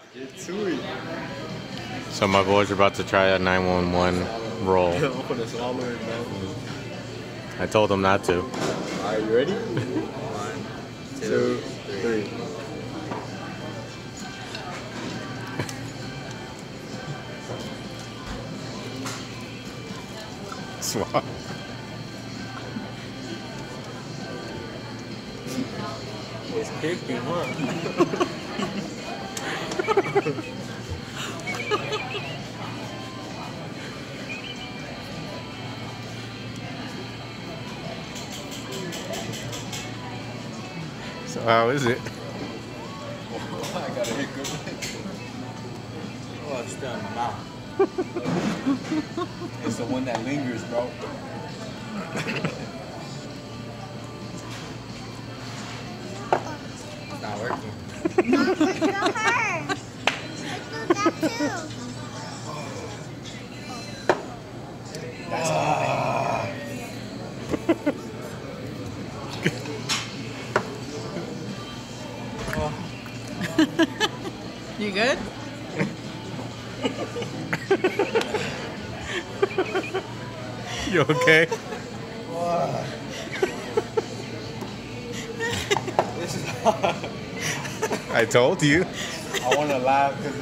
Get to it. So my boys are about to try a 911 roll. I'm gonna swallow it, man. I told them not to. Alright, you ready? 1, 2, 3. Swap. It's kicking, huh? So how is it? I got a hiccup. Oh, it's still in my mouth. It's the one that lingers, bro. It's not working. No, but it still hurts. Let's do that too. That's high. You good? You okay? This is hard. I told you. I want to laugh because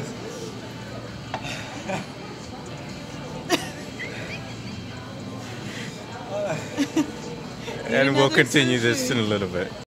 it's... And we'll another continue this sushi. in a little bit.